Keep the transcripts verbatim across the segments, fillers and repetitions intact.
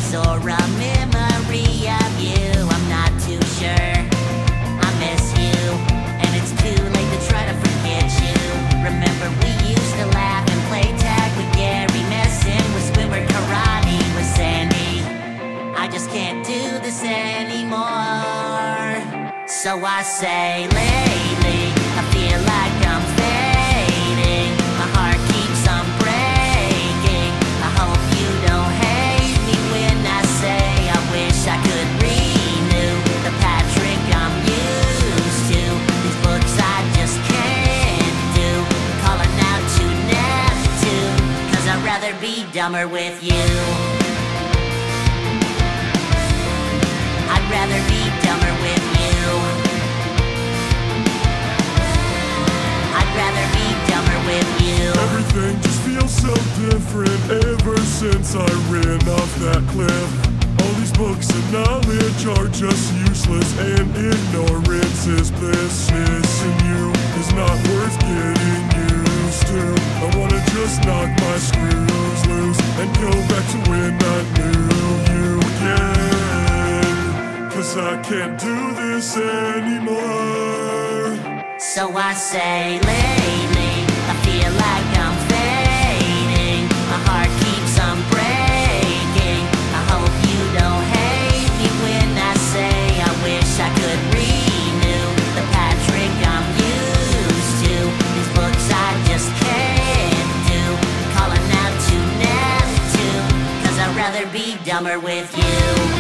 face or a memory of you. I'm not too sure. I miss you, and it's too late to try to forget you. Remember we used to laugh and play tag with Gary, messing with swimmer karate with Sandy. I just can't do this anymore. So I say lately, I feel like I'm fading. My heart keeps on breaking. I hope you don't hate me when I say I wish I could renew the Patrick I'm used to. These books I just can't do, calling out to Neptune, 'cause I'd rather be dumber with you. I'd rather be dumber with you. I'd rather be dumber with you. Everything just feels so different ever since I ran off that cliff. All these books and knowledge are just useless, and ignorance is bliss. Missing you is not worth getting used to. I wanna just knock my screws loose and go back to when I knew you again, 'cause I can't do this anymore. So I say lately, I feel like I'm fading. My heart keeps on breaking. I hope you don't hate me when I say I wish I could renew the Patrick I'm used to. These books I just can't do, calling out to Neptune, 'cause I'd rather be dumber with you.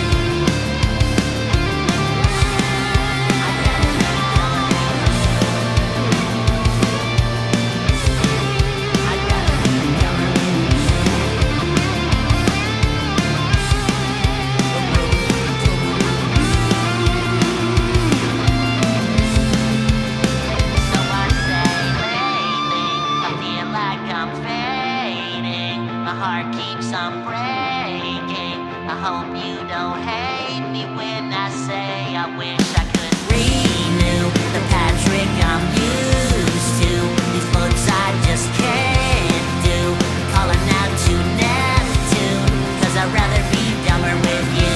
My heart keeps on breaking. I hope you don't hate me when I say I wish I could renew the Patrick I'm used to. These books I just can't do, calling out to Neptune, 'cause I'd rather be dumber with you.